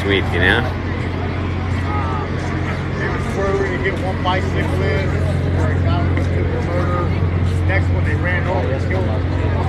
sweet, you know? Where we get 1 bicycle in, where a guy was killed for murder. Next one they ran over and killed him.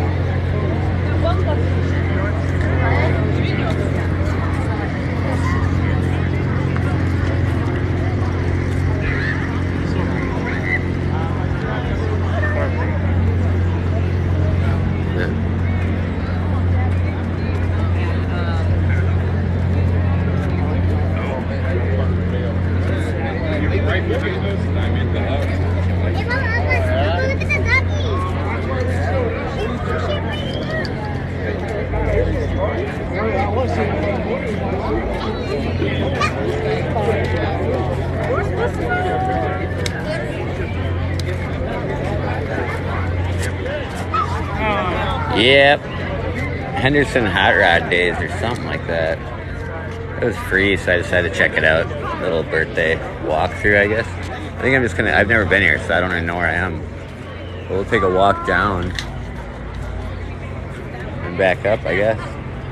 Yep. Henderson Hot Rod Days or something like that. It was free, so I decided to check it out. Little birthday walkthrough, I guess. I think I'm just gonna, I've never been here, so I don't even know where I am. But we'll take a walk down and back up, I guess.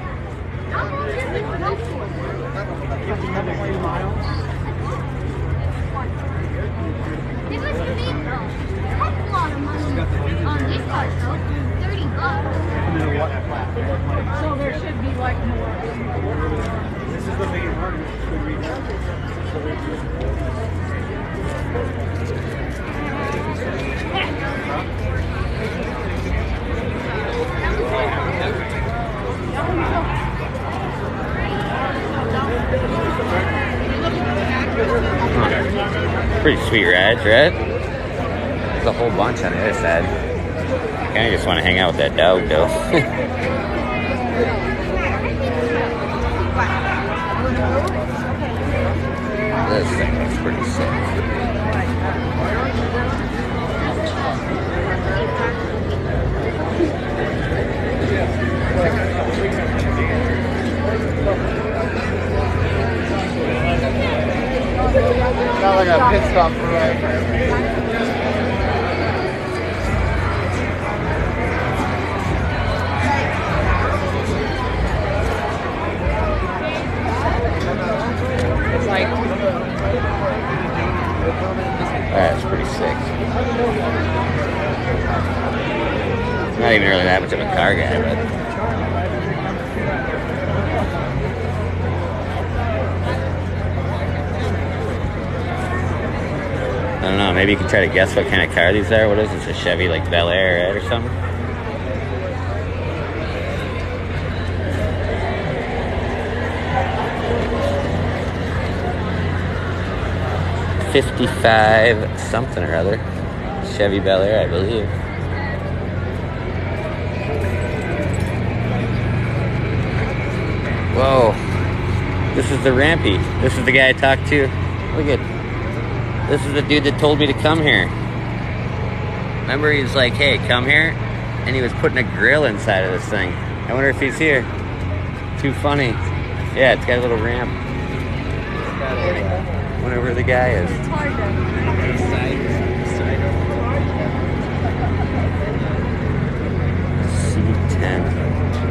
So there should be like more. This is the main part. Pretty sweet rides, right? There's a whole bunch on the other side. I kind of just want to hang out with that dog, though. This thing looks pretty sick. Not like a pit stop for right. That's pretty sick. Not even really that much of a car guy, but I don't know, maybe you can try to guess what kind of car these are. What is this? A Chevy like Bel Air, right, or something? '55 something or other. Chevy Bel Air, I believe. Whoa. This is the Rampy. This is the guy I talked to. Look at, this is the dude that told me to come here. Remember, he was like, hey, come here. And he was putting a grill inside of this thing. I wonder if he's here. Too funny. Yeah, it's got a little ramp. Wonder where the guy is. It's hard to. C10.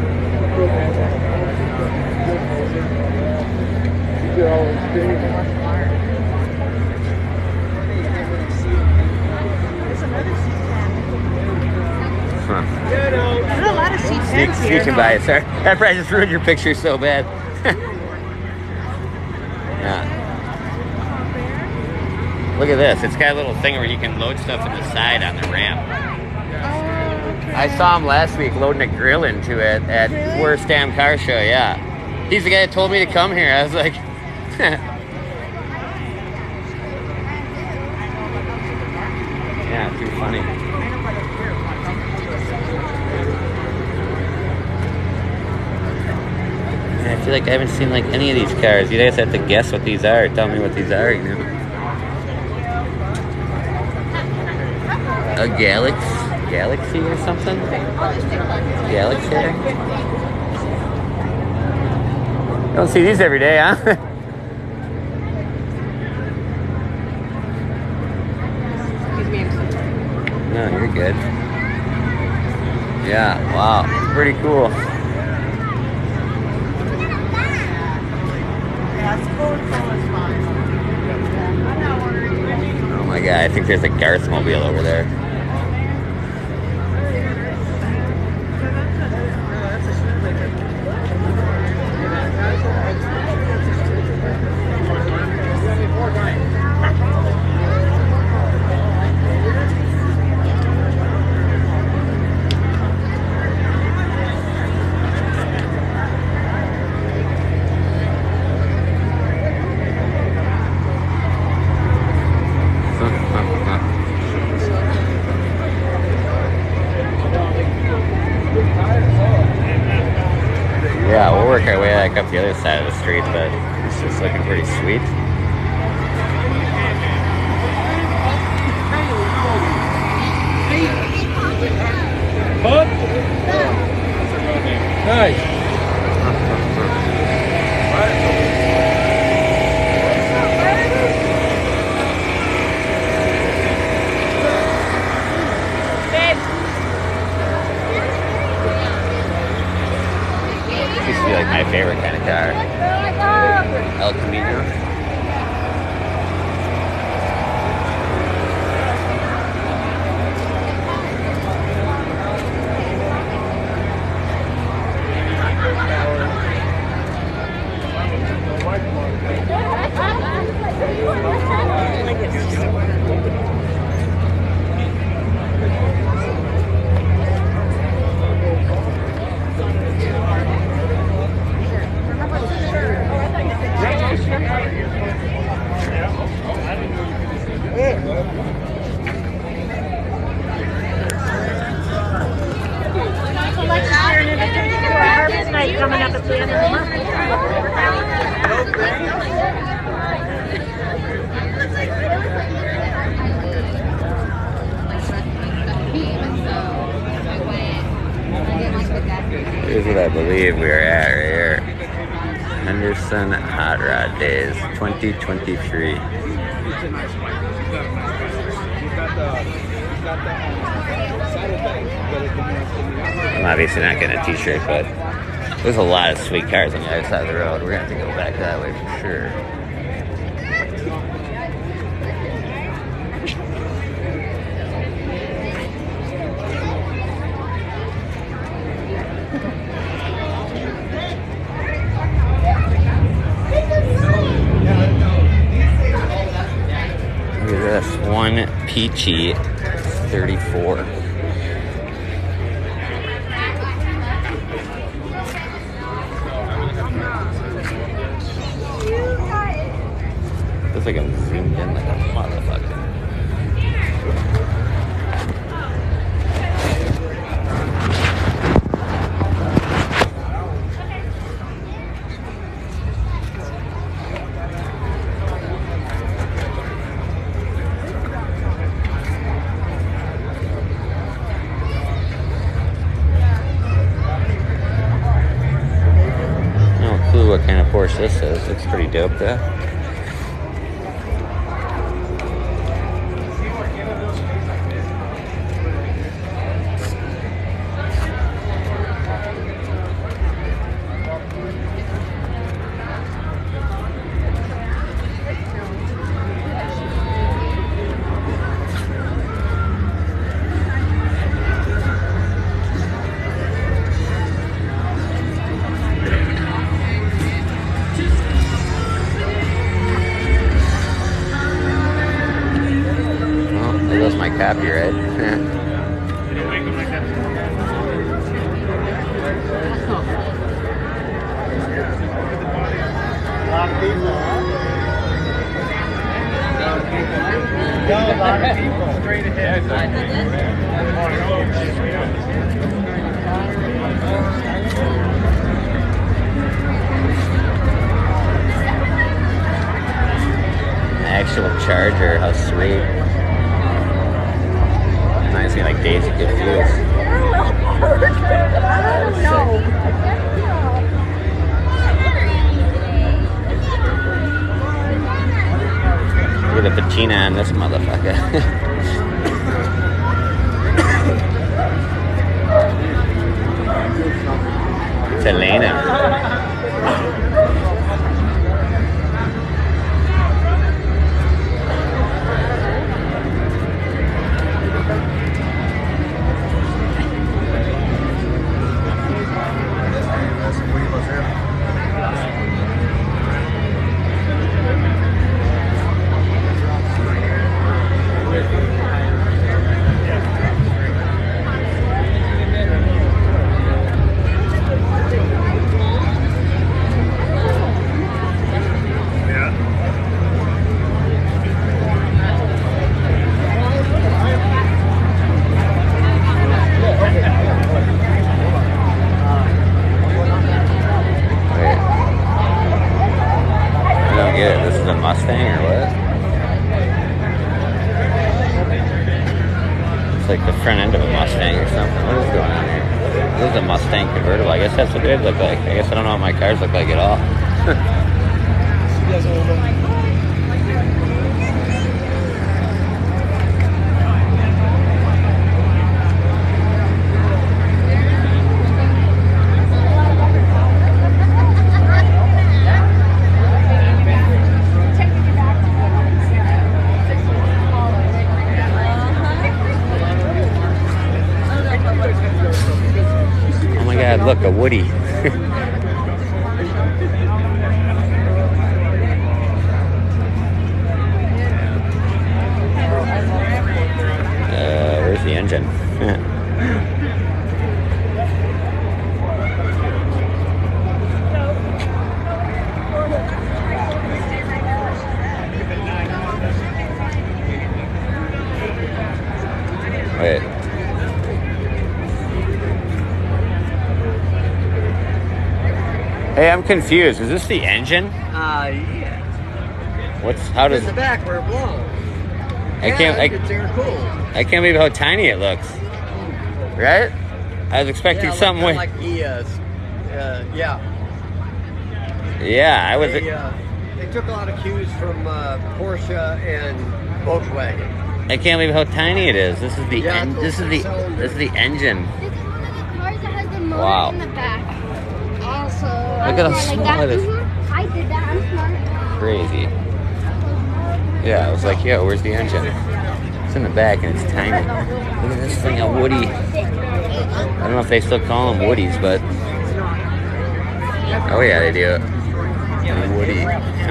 Huh. There's a lot of C10s here. Sneaking by it, sorry. I probably just ruined your picture so bad. Yeah. Look at this. It's got a little thing where you can load stuff in the side on the ramp. Okay. I saw him last week loading a grill into it at Worst Damn Car Show, yeah. He's the guy that told me to come here. I was like, yeah, too funny. I feel like I haven't seen like any of these cars. You guys have to guess what these are. Tell me what these are, you know. A Galaxy or something? Galaxy? You don't see these every day, huh? No, you're good. Yeah, wow. Pretty cool. think there's a Garth mobile over there. Yeah, we'll work our way back up the other side of the street, but it's just looking pretty sweet. Nice. Used to be like my favorite kind of car. El Camino. Coming up at the end of the month. Here's what I believe we are at right here. Henderson Hot Rod Days 2023. I'm obviously not getting a t-shirt, but there's a lot of sweet cars on the other side of the road. We're going to have to go back that way for sure. Look at this, one peachy 34. Looks like I'm zoomed in like a motherfucker. No clue what kind of Porsche this is. Looks pretty dope though. There goes my copyright. A lot of people, huh? A lot of people straight ahead. An actual Charger, how sweet. Reminds me like Days of Good Feels. Look at the patina on this motherfucker. It's Elena. Mustang or what? It's like the front end of a Mustang or something. What is going on here? This is a Mustang convertible. I guess that's what they look like. I guess I don't know what my cars look like at all. Oh my God, look, a Woody. Where's the engine? Wait. Hey, I'm confused. Is this the engine? Yeah. How does In the back where it blows. I can't It's air cooled. I can't believe how tiny it looks. Right? I was expecting Yeah, something with like ES. Yeah. Yeah, I was They took a lot of cues from Porsche and Volkswagen. I can't believe how tiny it is. This is the Yeah, this is the engine. It's one of the cars that has the motor Wow. in the back. Also, Look at how small it is. I did that. I'm smart. Crazy. Yeah, I was like, yo, where's the engine? It's in the back and it's tiny. Look at this thing, a Woody. I don't know if they still call them Woodies, but oh yeah, they do. A Woody.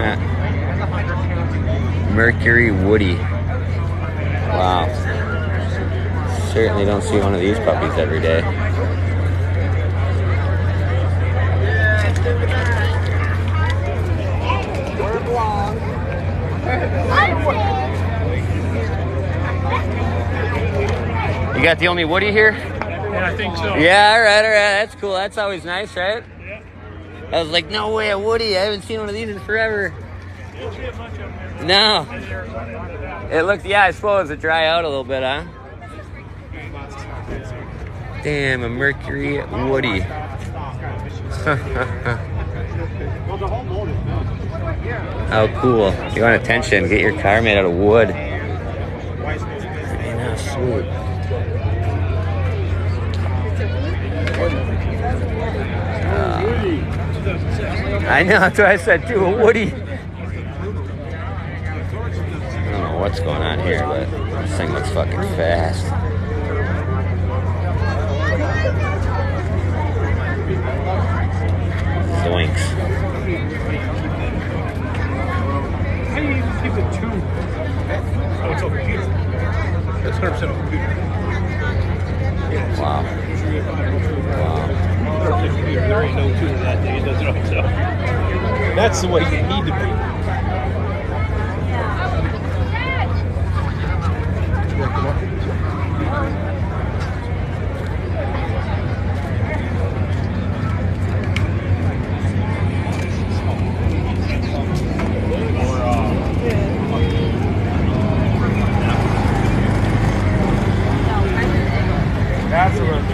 Mercury Woody. Wow. Certainly don't see one of these puppies every day. You got the only Woody here? Yeah, I think so. Yeah, all right. That's cool. That's always nice, right? Yeah. I was like, no way, a Woody. I haven't seen one of these in forever. You don't see it much up there. No. It looks, yeah, I suppose it dry out a little bit, huh? Damn, a Mercury Woody. How cool. You want attention, get your car made out of wood. Yeah, sweet. I know, that's what I said too, a Woody. I don't know what's going on here, but this thing looks fucking fast. Zoinks. How do you even keep the two? Oh, it's on computer. That's 100% on computer. Wow. Wow. 100% computer. There ain't no two in that thing. It does it all itself. That's the way you need to be. That's the one.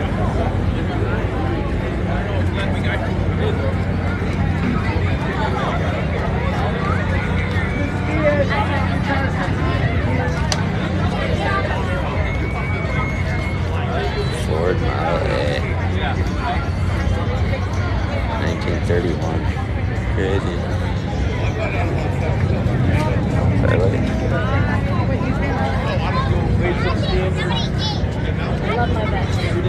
Ford Model A. 1931. Crazy. Sorry, look at Love my best.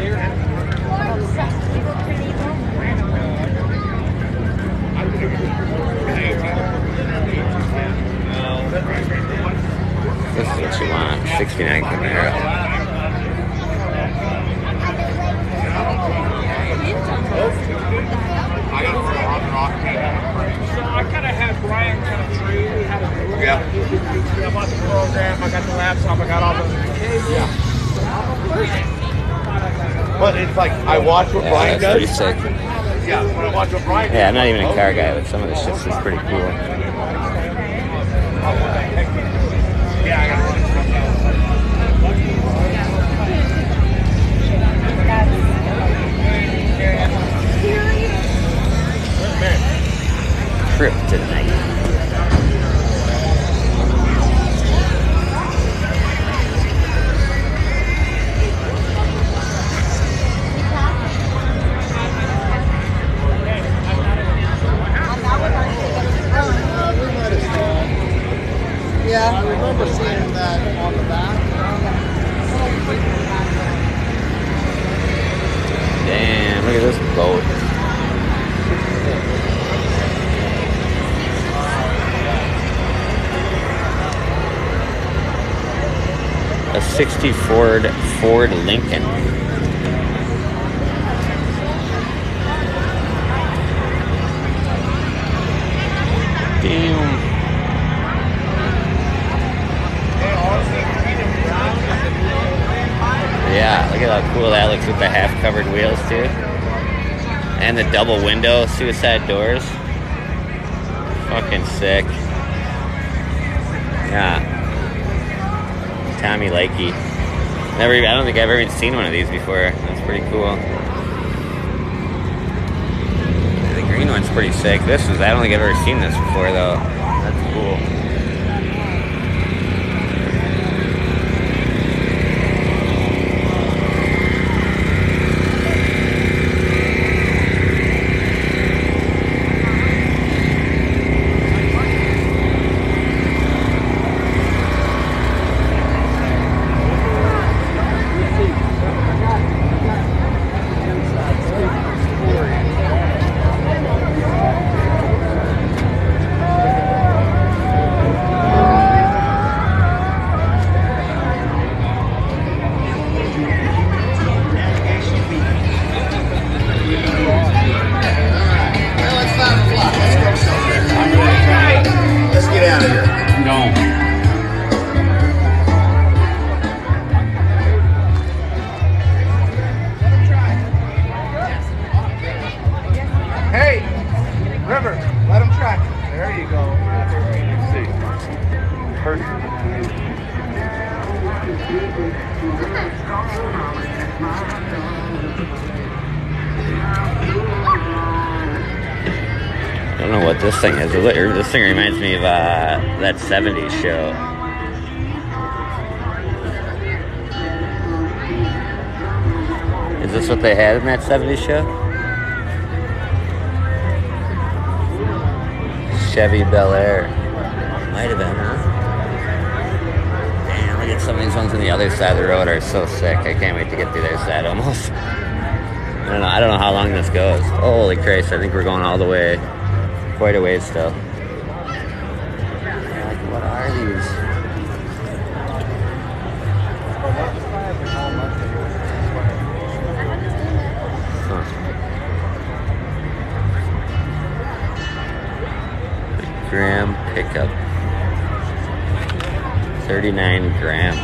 This is what you want. 69 Camaro. So I kind of had Brian kind of train me how to do it. Yeah. I bought the program, I got the laptop, I got all the cables. Yeah. But it's like, I watch what Yeah, Brian that's pretty does. sick. Yeah, when I watch what Brian Yeah, I'm not even a car guy, but some of this shit's just pretty cool. Yeah. I remember seeing that on the back. Damn, look at this boat. A 60 Ford Lincoln. Damn. Yeah, look at how cool that looks with the half-covered wheels too. And the double window suicide doors. Fucking sick. Yeah. Tommy Likey. I don't think I've ever even seen one of these before. That's pretty cool. The green one's pretty sick. I don't think I've ever seen this before though. That's cool. Let's get out of here. No. Hey, River, let him try. There you go. Let's see. Perfect. I don't know what this thing is. This thing reminds me of that 70s show. Is this what they had in that 70s show? Chevy Bel Air. Might have been, huh? Damn, look at some of these ones on the other side of the road are so sick. I can't wait to get through their side almost. I don't know how long this goes. Holy Christ, I think we're going all the way. Quite a ways still. Like, what are these? Huh. The Graham pickup. 39 Graham.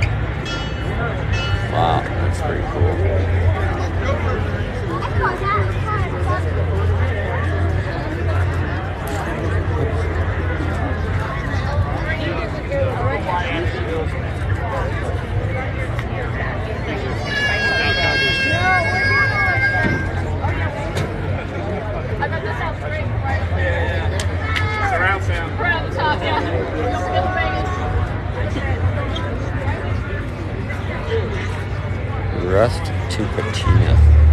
Wow, that's pretty cool. Surround sound. Rust to patina.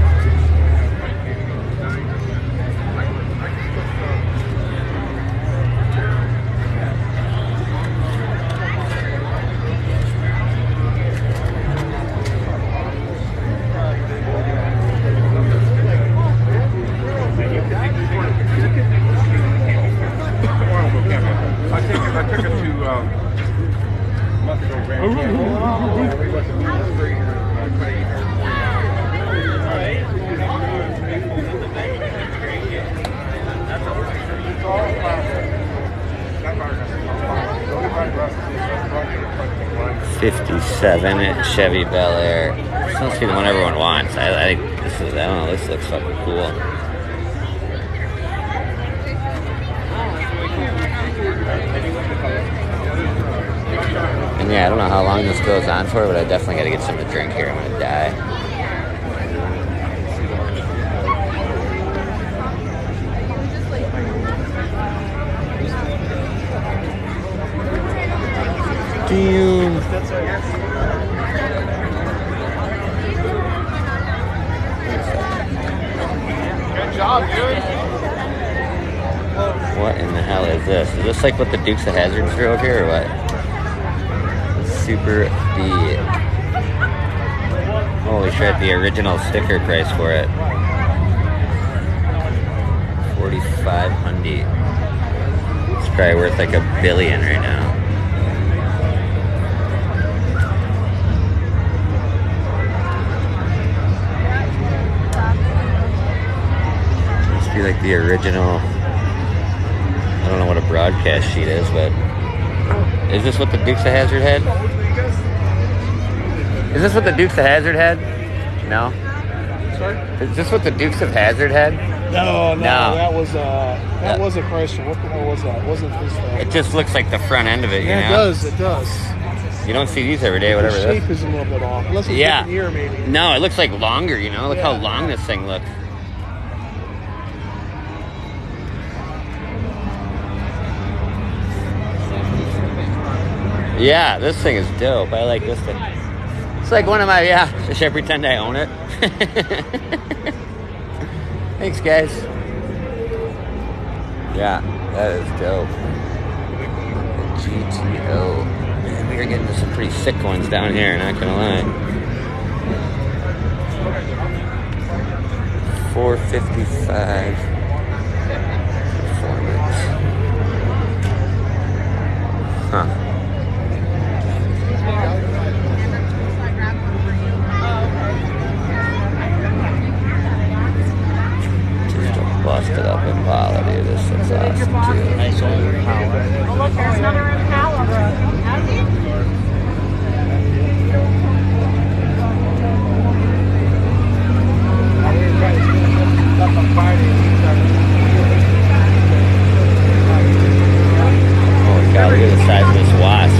I took it to a month ago, Grand '57 Chevy Bel Air. This must be the one everyone wants. I think this is. I don't know. This looks fucking cool. And yeah, I don't know how long this goes on for, but I definitely got to get something to drink here. I'm gonna die. Damn. Good job, dude. What in the hell is this? Is this like what the Dukes of Hazzard drove here or what? Super B. Holy shit, the original sticker price for it. 4,500. It's probably worth like $1 billion right now. Must be like the original. I don't know what a broadcast sheet is, but is this what the Dukes of Hazzard had? Is this what the Dukes of Hazzard had? No. Sorry? Is this what the Dukes of Hazzard had? No, No. that was a Chrysler. What the hell was that? It wasn't this thing. It just looks like the front end of it, you Yeah, know? it does. You don't see these every day, The whatever it shape is. is a little bit off. Unless it's Yeah. different year, maybe. No, it looks like longer, you know? Look how Yeah. long this thing looks. Yeah, this thing is dope. I like this thing. It's like one of my, should I pretend I own it? Thanks, guys. Yeah, that is dope. GTO. Man, we are getting to some pretty sick ones down here, not gonna lie. 455 performance. Huh. Just a busted up Impala, dude. This looks awesome too. Nice old Impala. Oh, look, there's another Impala. Holy cow, look at the size of this wasp.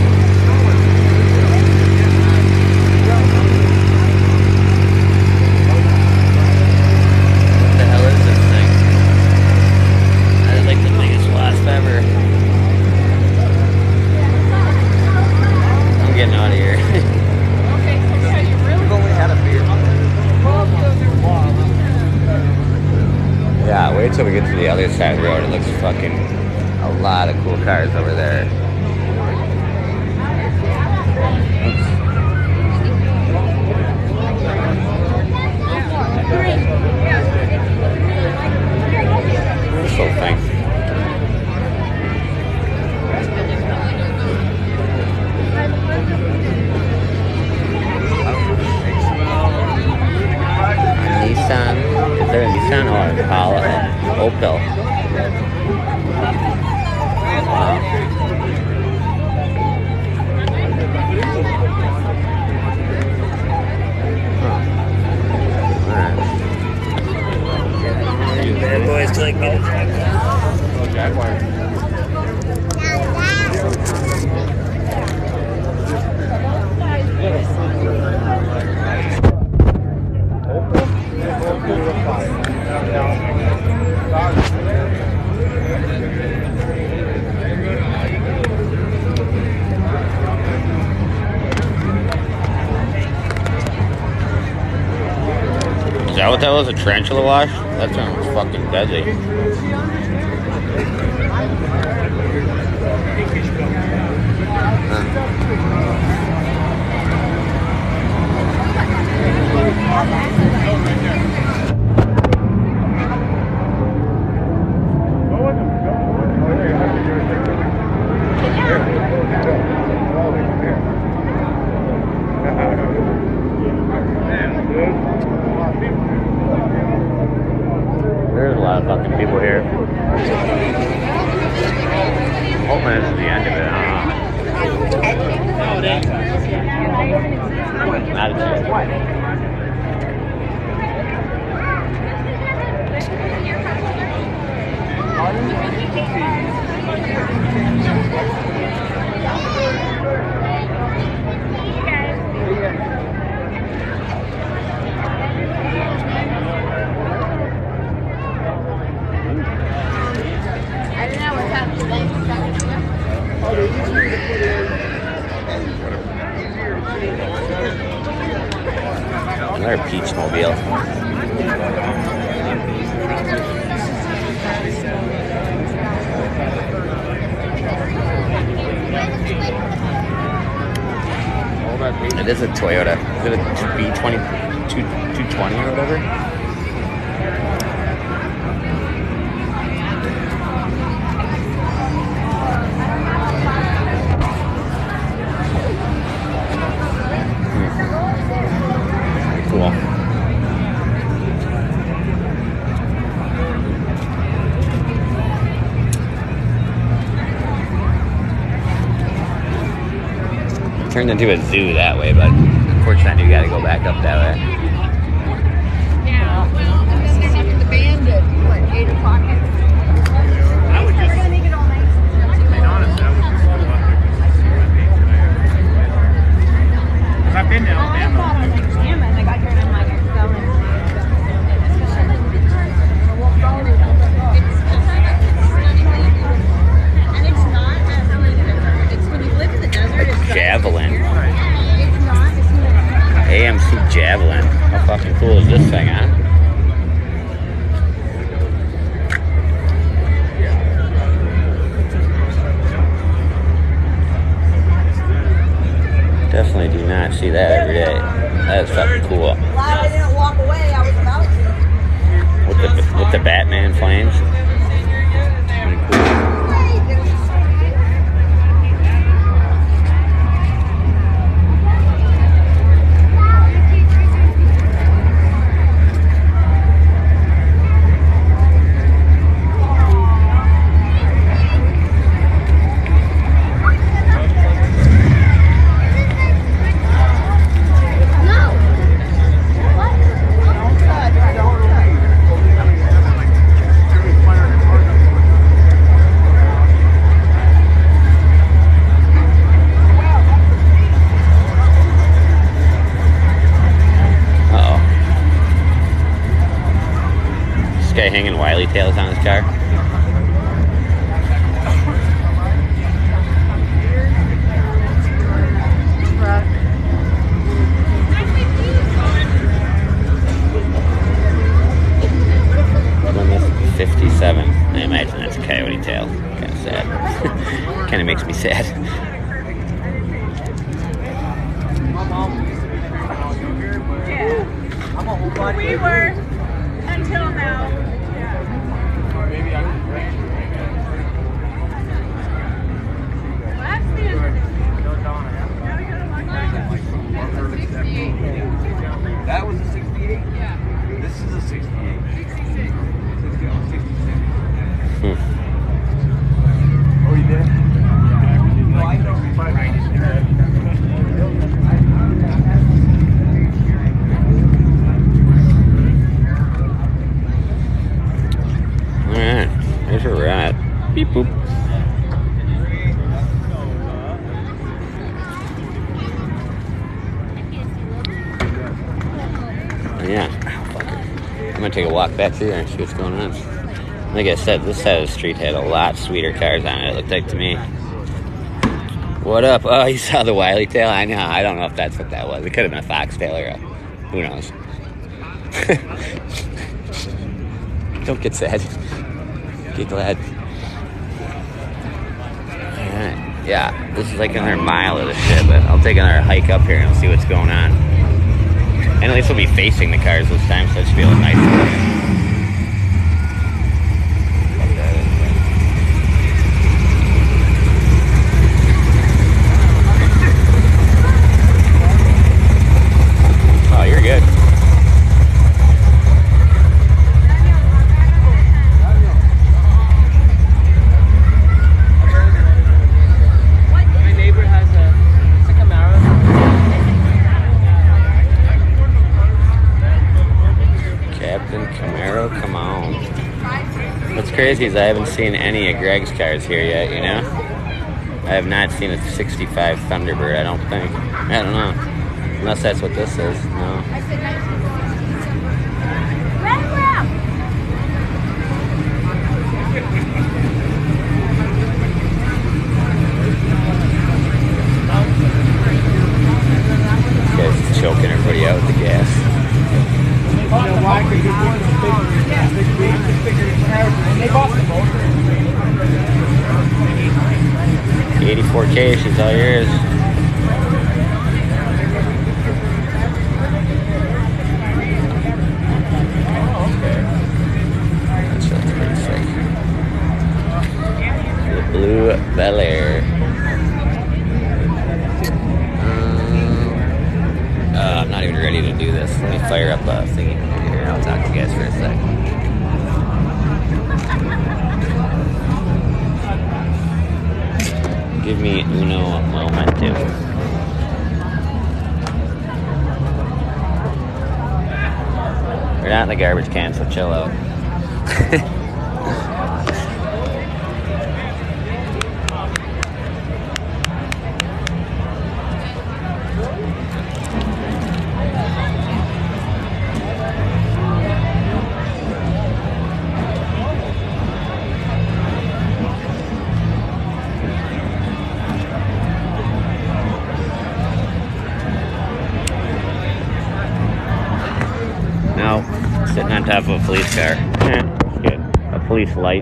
What the hell is this thing? That is like the biggest wasp ever. I'm getting out of here. We've only had a beer. Yeah, wait till we get to the other side of the road. It looks fucking a lot of cool cars over there. This whole thing. A Nissan. Is there a Nissan or an Impala? Opel. Bad boys like me. Is that what that was? A tarantula wash? That sounds fucking deadly. There's a lot of fucking people here. Hopefully this is the end of it. Not a chance. I don't know what's happening. Another peach mobile. It is a Toyota. Is it a B20 220 or whatever? Cool. Turned into a zoo that way, but unfortunately you gotta go back up that way. Yeah, well, and then they're having the band at, what, 8 o'clock? I would just, We're gonna make it all nice. to be honest, I would just go up there and see what they think today. Because I've been to I thought I Alabama. was like, damn it. I got here and I'm like, I'm going. And it's not as like, it's when you live in the desert, it's Javelin. it's not, it's not. AMC Javelin. How fucking cool is this thing, huh? Definitely do not see that every day. That is fucking cool. Glad I didn't walk away, I was about to. With the Batman flames. Pretty cool. Guy hanging Wiley tails on his car. Plymouth 57. I imagine that's a coyote tail. Kind of sad. Kind of makes me sad. We were until now. That was a 68? Yeah. This is a 68. 66. Oh, you did? No, I know. Alright, there's a rat. Beep boop. Yeah, I'm gonna take a walk back through there and see what's going on. Like I said, this side of the street had a lot sweeter cars on it, it looked like to me. What up? Oh, you saw the Wiley tail? I know, I don't know if that's what that was. It could have been a foxtail or a, who knows. Don't get sad. Get glad. Alright, yeah, this is like another mile of this shit, but I'll take another hike up here and see what's going on. And at least we'll be facing the cars this time, so it should be a little nicer. Oh, you're good. My neighbor has a Camaro. Captain Camaro, come on. What's crazy is I haven't seen any of Greg's cars here yet, you know? I have not seen a 65 Thunderbird, I don't think. I don't know. Unless that's what this is. No. This guy's choking everybody out with the gas. 84K, she's all yours. Blue Bel Air. I'm not even ready to do this. Let me fire up a thingy here and I'll talk to you guys for a sec. Give me uno momento. We're not in the garbage can, so chill out. No, sitting on top of a police car. Good. A police light.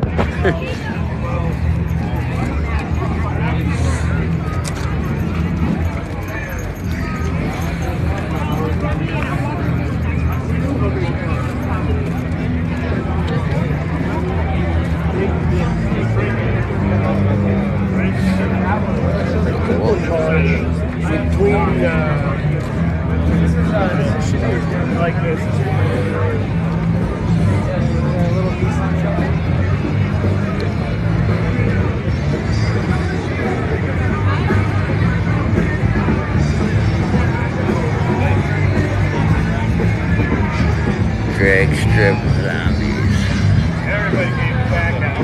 Between like this. Drag strip zombies. Everybody came back out.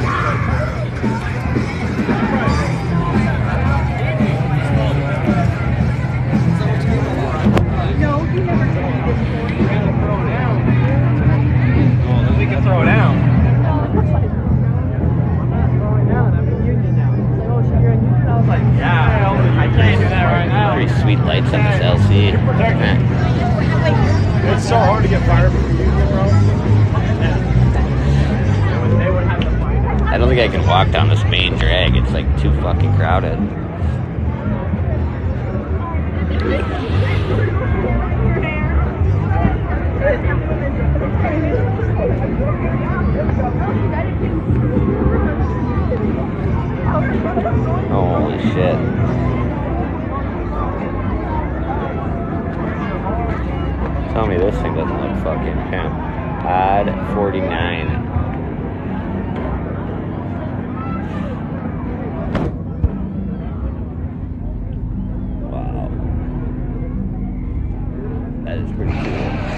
We can throw down. Yeah, I can't do that right now. Pretty sweet lights on this LC. It's so hard to get fired from the union, bro. I don't think I can walk down this main drag. It's like too fucking crowded. Holy shit. Tell me this thing doesn't look fucking pimp. Odd 49. Wow. That is pretty cool.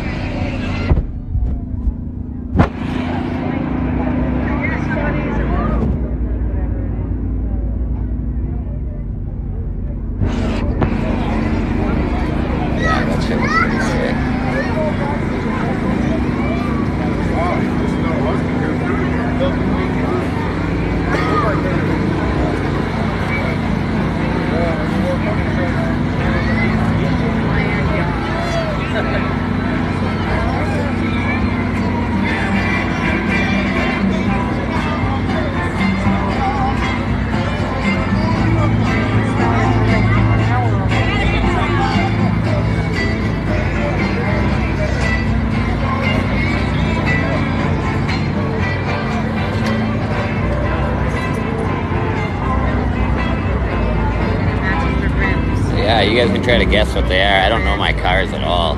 Yeah, you guys can try to guess what they are. I don't know my cars at all.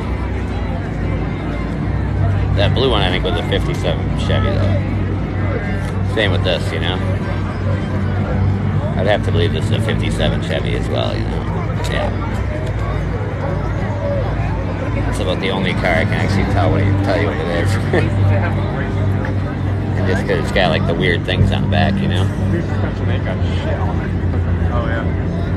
That blue one I think was a 57 Chevy though. Same with this, you know. I'd have to believe this is a 57 Chevy as well, you know. Yeah. It's about the only car I can actually tell you what it is. And just because it's got like the weird things on the back, you know. Oh yeah.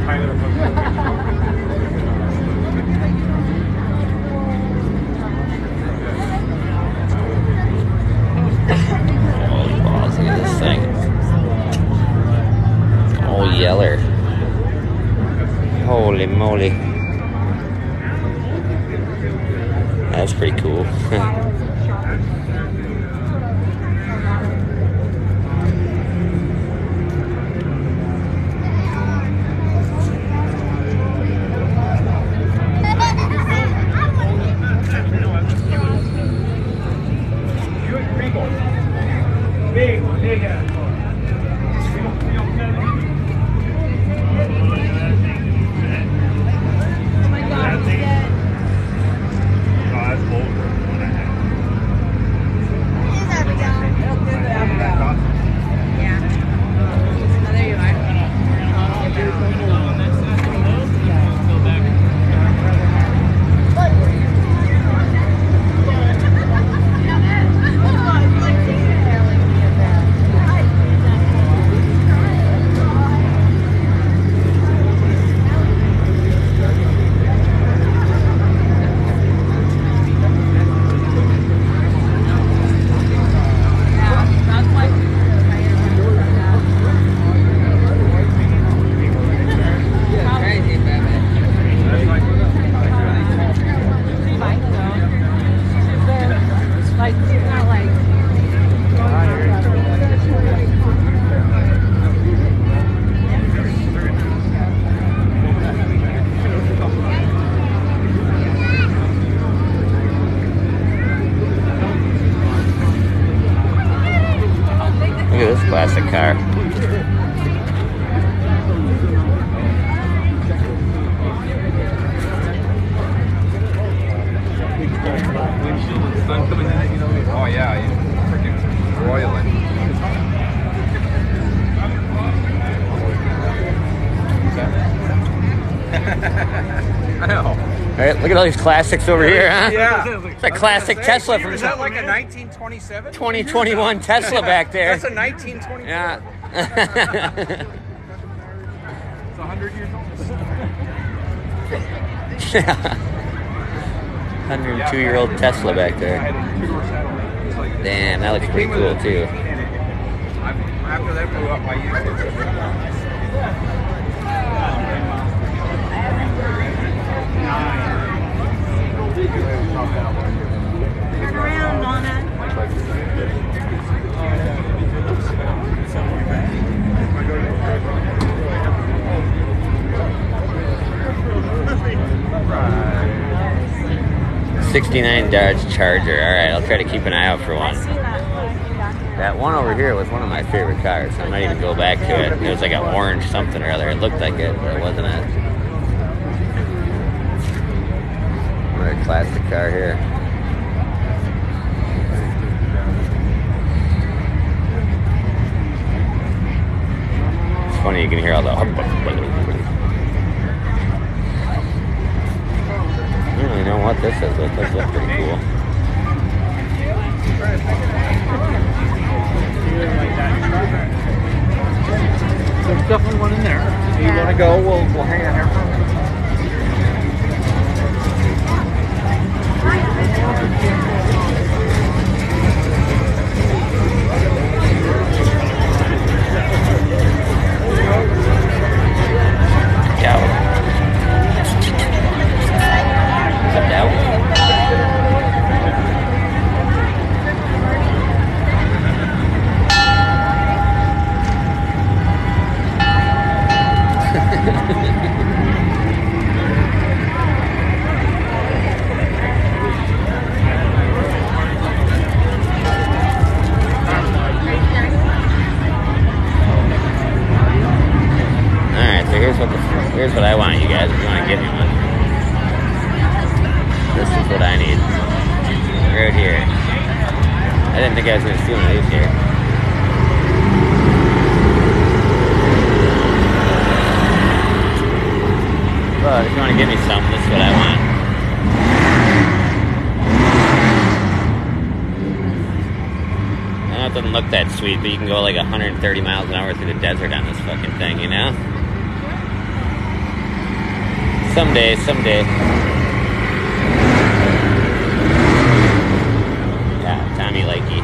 Holy balls, look at this thing. Oh, yeller. Holy moly. That's pretty cool. Big ass car. We don't I know. All right, look at all these classics over here, huh? Yeah. It's a classic Tesla from Is that like a 1927? 2021 Tesla back there. That's a 1927. Yeah. It's 100 years old. 102-year-old Tesla back there. Damn, that looks pretty cool too. After that blew up, I used it. Turn around, Donna. 69 Dodge Charger. All right, I'll try to keep an eye out for I one. seen that down here. That one over here was one of my favorite cars. I might even go back to it. It was like an orange something or other. It looked like it, but it wasn't it. Another classic car here. It's funny, you can hear all the... I don't really know what this is, but it does look pretty cool. There's definitely one in there. You want to go? We'll hang out here for a minute. Here's what I want, you guys, if you want to give me one. This is what I need. Right here. I didn't think I was going to see one of these here. But if you want to give me some, this is what I want. I know it doesn't look that sweet, but you can go like 130 miles an hour through the desert on this fucking thing, you know? Someday. Yeah, Tommy Lakey.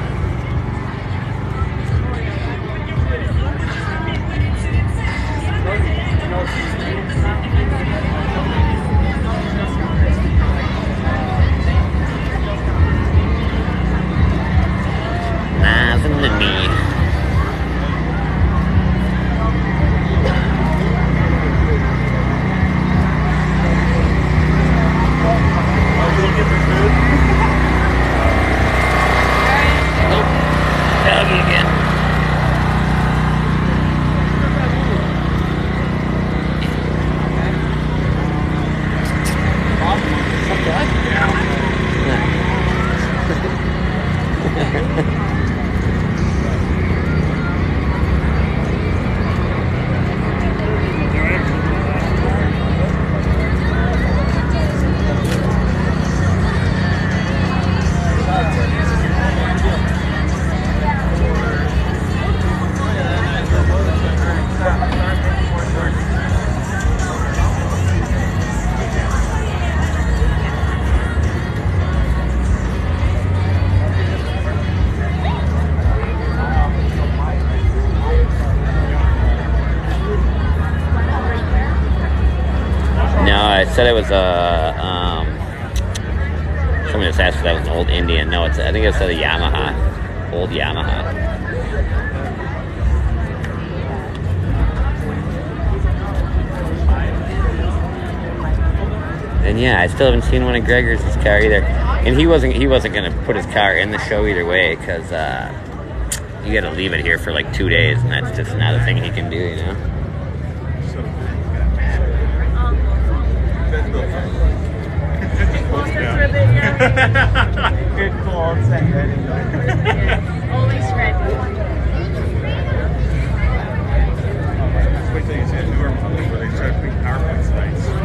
Knives in the knee. I said it was somebody just asked if that was an old Indian. No, I think it said a Yamaha, old Yamaha. And yeah, I still haven't seen one of Gregor's car either. And he wasn't gonna put his car in the show either way, because you got to leave it here for like 2 days, and that's just not a thing he can do, you know. Good call, Always ready. Wait till you see a newer public where they start putting PowerPoint slides.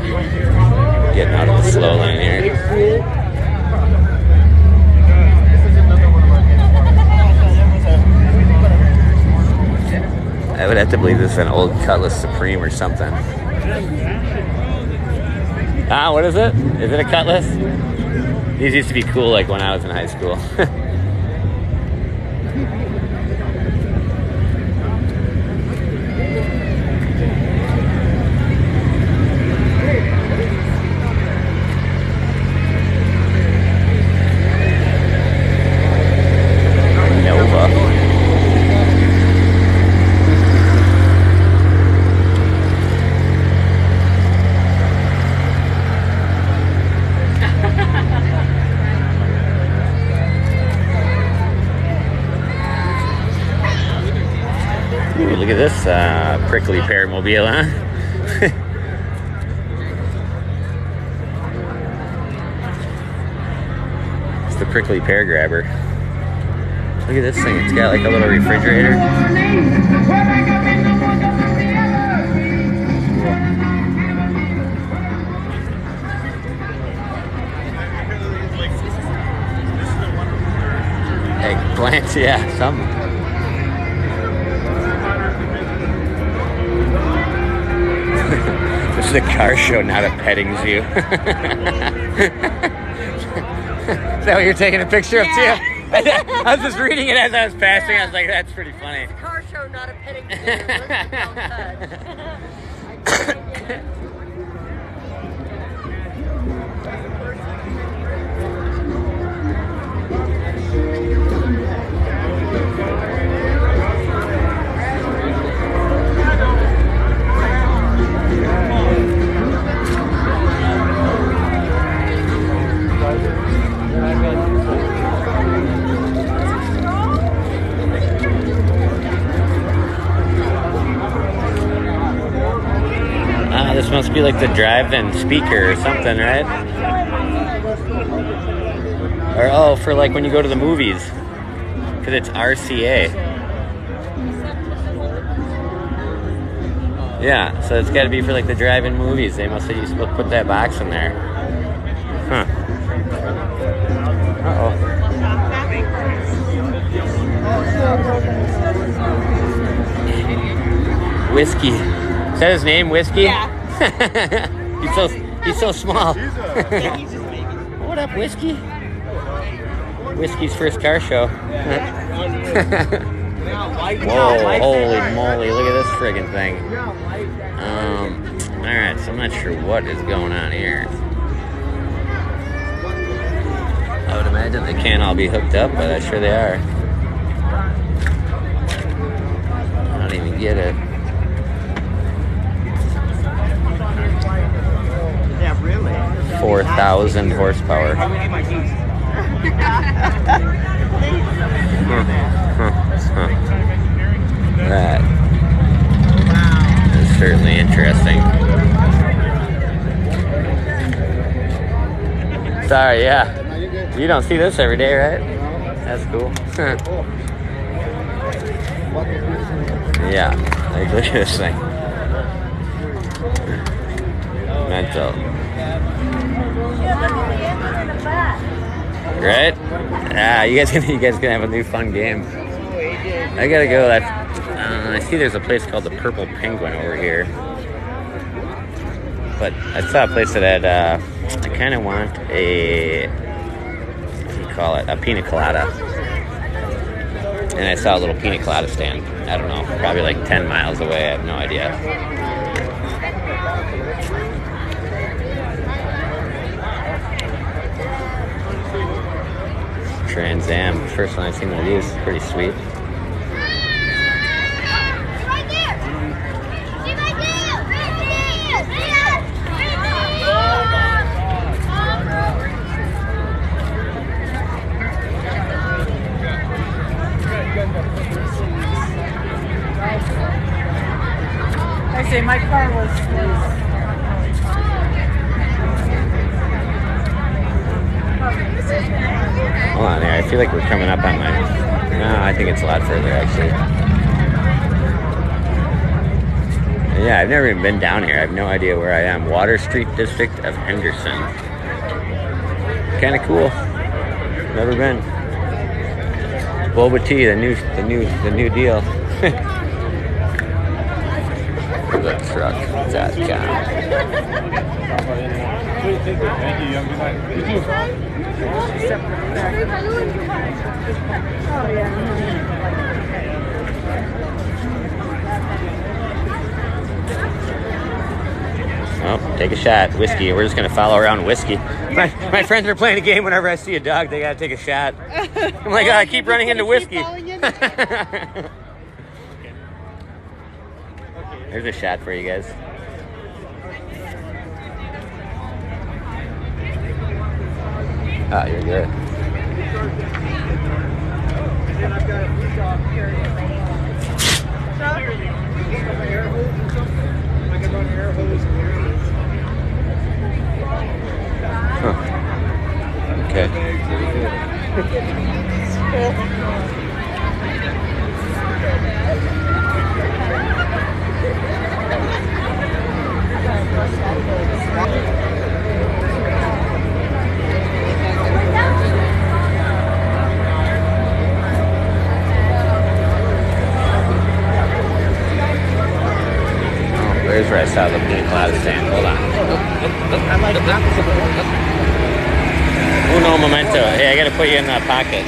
I would have to believe this is an old Cutlass Supreme or something. Ah, what is it? Is it a Cutlass? These used to be cool like when I was in high school. Ooh, look at this prickly pear mobile, huh? It's the prickly pear grabber. Look at this thing. It's got like a little refrigerator. Eggplants, yeah, some. This is a car show, not a petting zoo. Is that what you're taking a picture of, too? I was just reading it as I was passing. I was like, that's pretty funny. It's a car show, not a petting zoo. Let's be well touched. This must be like the drive-in speaker or something, right? Or, oh, for like when you go to the movies. Because it's RCA. Yeah, so it's got to be for like the drive-in movies. They must have used to put that box in there. Huh. Uh-oh. Whiskey. Is that his name, Whiskey? Yeah. he's so small. Yeah, he's just baby. What up, Whiskey? Whiskey's first car show. Whoa, holy moly, look at this friggin' thing. Alright, so I'm not sure what is going on here. I would imagine they can't all be hooked up, but I'm sure they are. I don't even get it. Yeah, really? 4,000 horsepower. That is certainly interesting. Sorry, yeah. You don't see this every day, right? That's cool. Yeah, like look at this thing. Mental. Right? Ah, you guys gonna have a new fun game. I gotta go. I see there's a place called the Purple Penguin over here. But I saw a place that had, I kind of want a, what do you call it? A pina colada. And I saw a little pina colada stand. I don't know, probably like 10 miles away. I have no idea. Trans Am, first one I've seen one of these, pretty sweet. I say my car was Hold on here, I feel like we're coming up on my... No, I think it's a lot further, actually. Yeah, I've never even been down here. I have no idea where I am. Water Street District of Henderson. kind of cool. Never been. Boba tea, the new deal. TheTruck.com. Oh, take a shot. Whiskey. We're just going to follow around whiskey. My friends are playing a game. Whenever I see a dog, they got to take a shot. I'm like, oh, I keep running into whiskey. There's a shot for you guys. Ah, you're good. Huh. Okay. There's where I saw the pina colada stand. Hold on. Uno momento. Hey, I gotta put you in that pocket.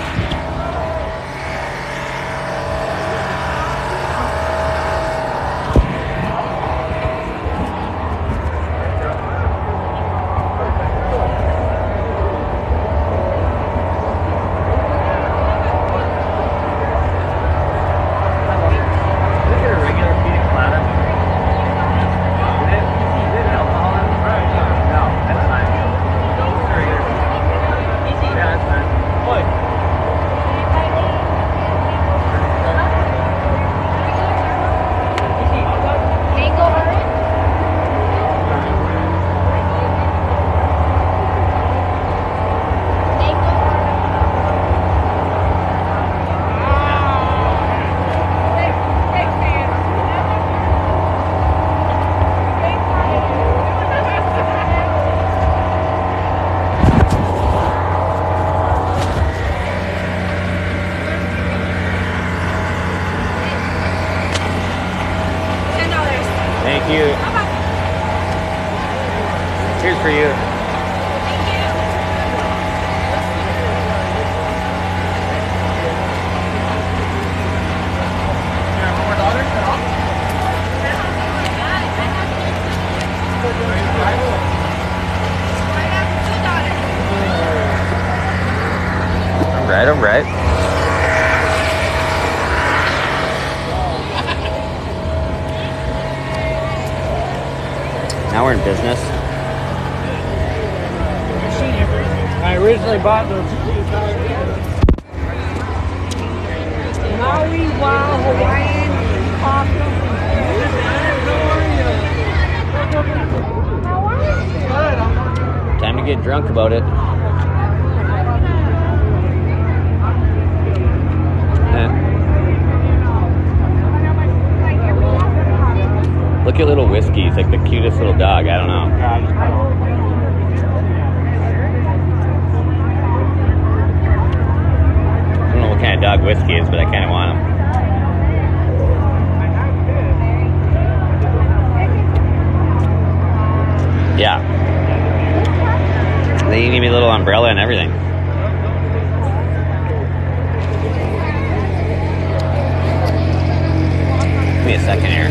Thank you. Here's for you. All right. Now we're in business. I originally bought those. Maui Wow Hawaiian coffee. Time to get drunk about it. Look at little Whiskey. He's like the cutest little dog. I don't know. I don't know what kind of dog Whiskey is, but I kind of want him. Yeah. They give me a little umbrella and everything. Give me a second here.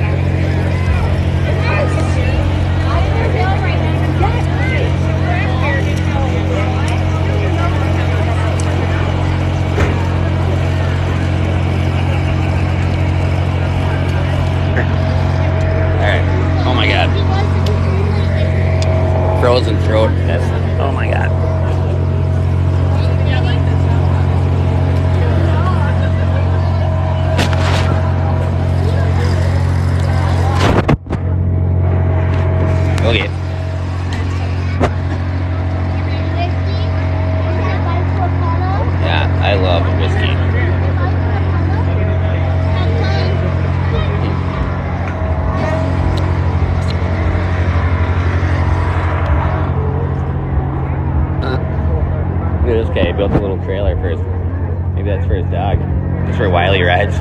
Frozen throat. That's, oh my god. Okay. Yeah, I love whiskey. guy. He built a little trailer for his. Maybe that's for his dog. Just for Wiley rides.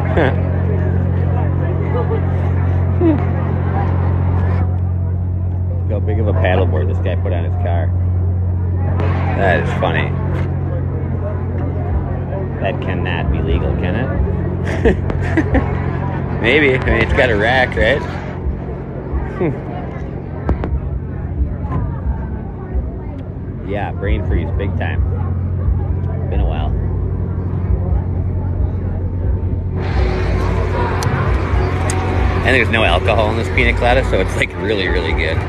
Look how big of a paddleboard this guy put on his car. That is funny. That cannot be legal, can it? Maybe. I mean, it's got a rack, right? Yeah, brain freeze, big time. Been a while. And there's no alcohol in this pina colada, so it's like really, really good.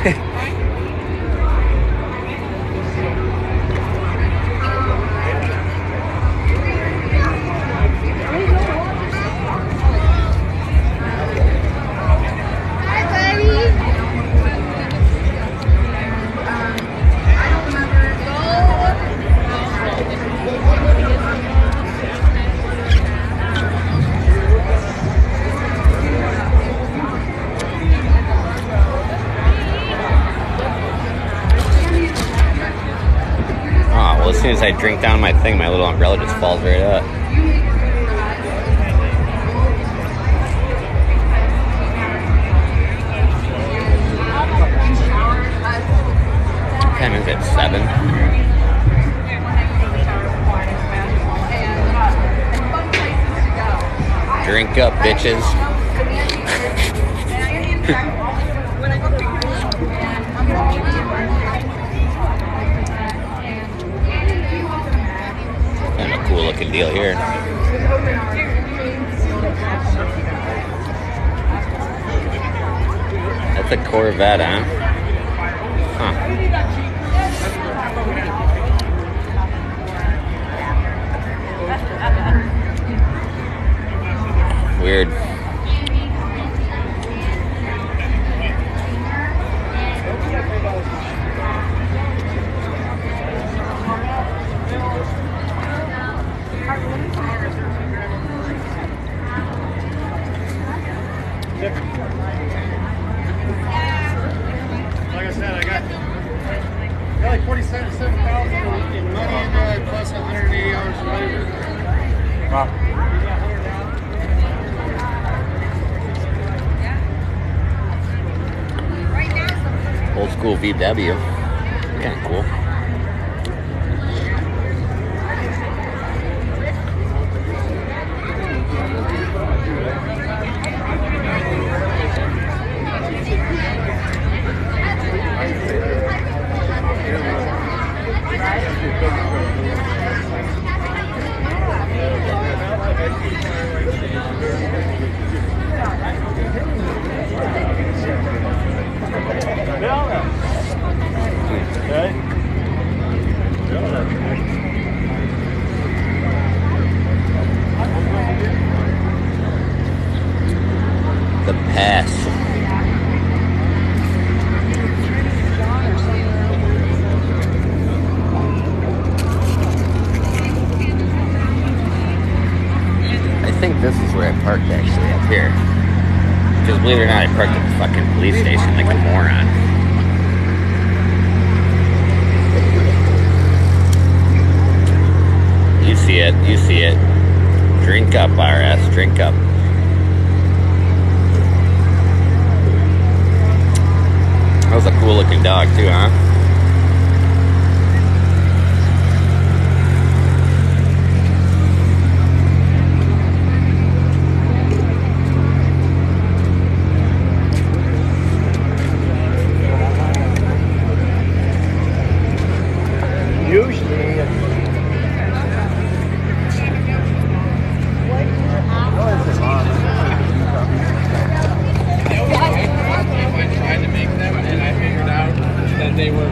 As soon as I drink down my thing, my little umbrella just falls right up. What time is it? 7? Drink up, bitches. Kind of a cool looking deal here. That's a Corvette, huh? Huh. Weird. Like I said, I got like 47,000 in money plus 180 hours of labor. Wow. Old school VW. Kind of cool. The pass. I think this is where I parked actually, up here. Because believe it or not, I parked at the fucking police station like a moron. You see it, you see it. Drink up, RS, drink up. That was a cool looking dog too, huh? Usually, They were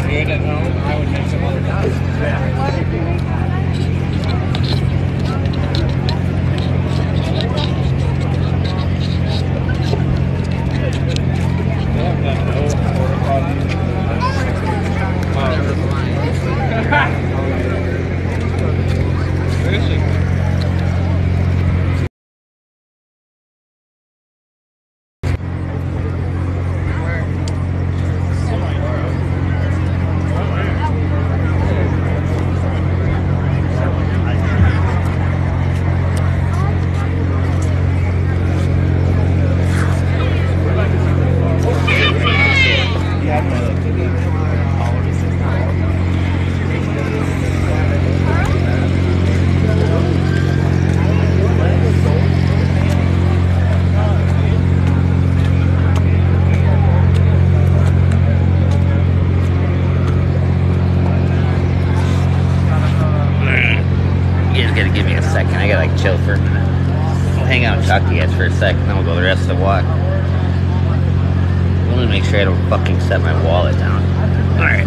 for a sec, and then we'll go the rest of the walk. Let me make sure I don't fucking set my wallet down. Alright.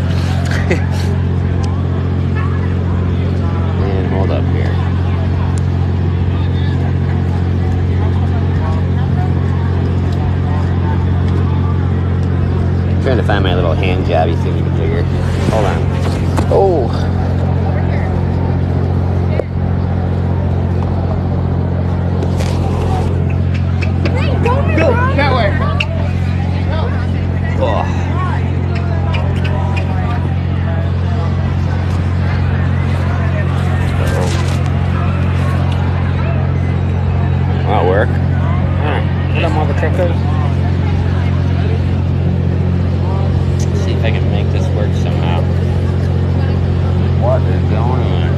And hold up here. I'm trying to find my little hand jobby thingy jigger. Hold on. Oh! Go that way. Oh. That'll work. Alright. What up, mother truckers? Let's see if I can make this work somehow. What is going on?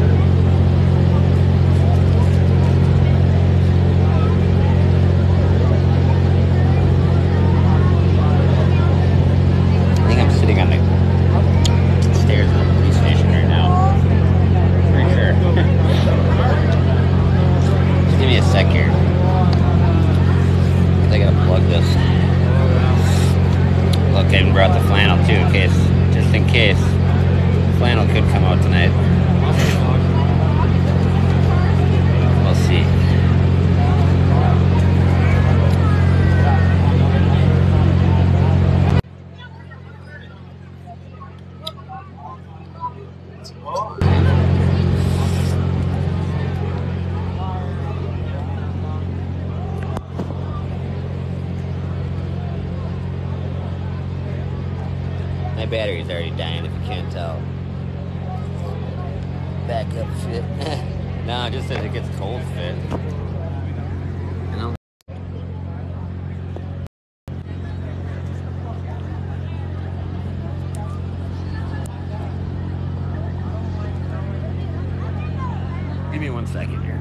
I think I'm sitting on the stairs of the police station right now. Pretty sure. Just give me a sec here. I gotta plug this. Look, I even brought the flannel too, in case, just in case. Flannel could come out tonight. We'll see. My battery's already dying if you can't tell. Backup shit. No, just as it gets cold fit. You know? Give me 1 second here.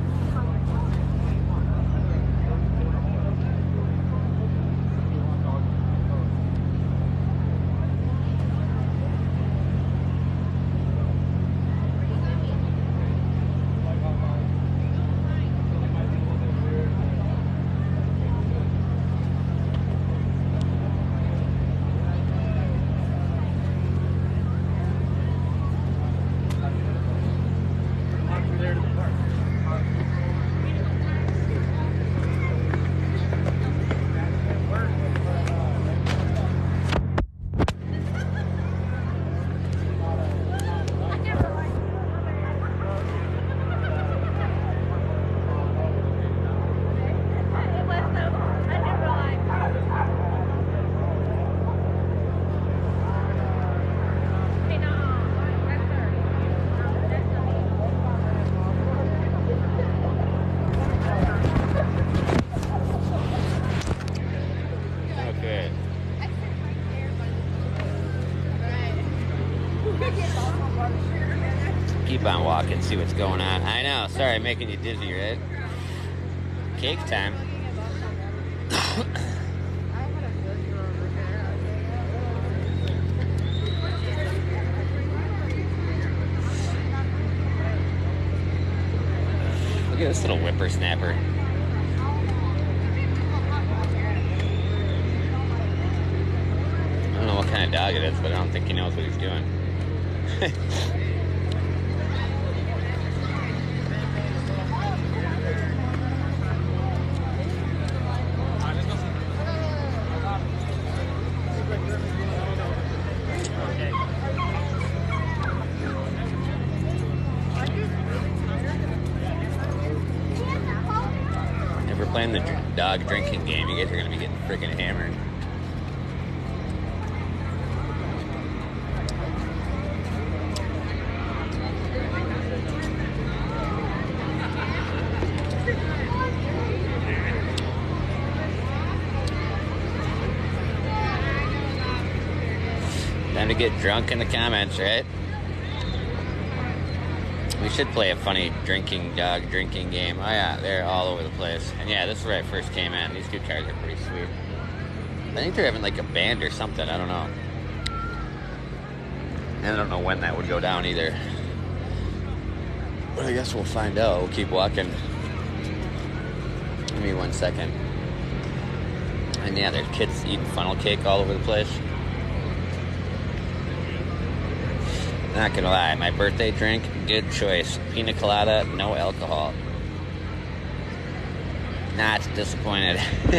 Keep on walking, see what's going on. I know, sorry, making you dizzy, right? Cake time. Look at this little whippersnapper. I don't know what kind of dog it is, but I don't think he knows what he's doing. If we're playing the dog drinking game, you guys are going to be getting freaking hammered. Time to get drunk in the comments, right? We should play a funny dog drinking game. Oh yeah, they're all over the place. And yeah, this is where I first came in. These two cars are pretty sweet. I think they're having like a band or something, I don't know. And I don't know when that would go down either. But I guess we'll find out. We'll keep walking. Give me 1 second. And yeah, there's kids eating funnel cake all over the place. Not gonna lie, my birthday drink, good choice. Pina colada, no alcohol. Not disappointed.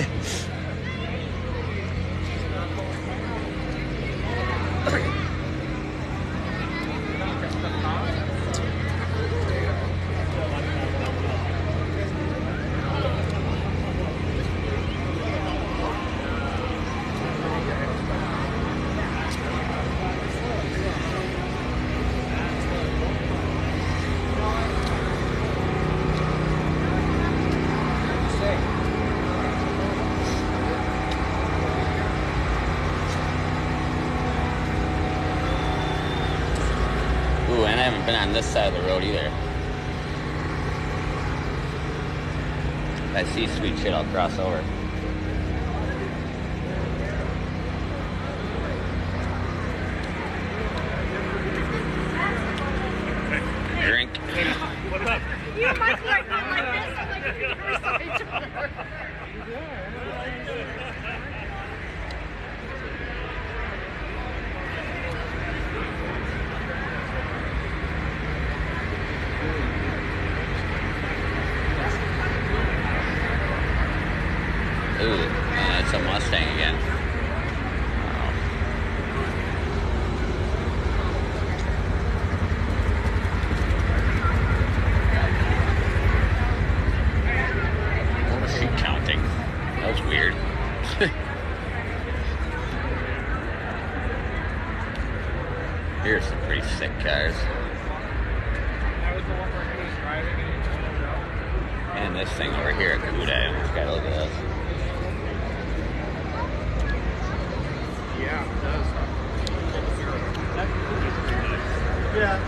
Ooh, and I haven't been on this side of the road either. If I see sweet shit, I'll cross over. Drink. What's up? You and Michael are not like this. I'm like, you never saw each other. Ooh, it's a Mustang again. What was she counting? That was weird. Here's some pretty sick cars. That was the one where he was driving and he pulled out. And this thing over here at Kuda, I almost gotta look at this. Yeah, it does. Yeah.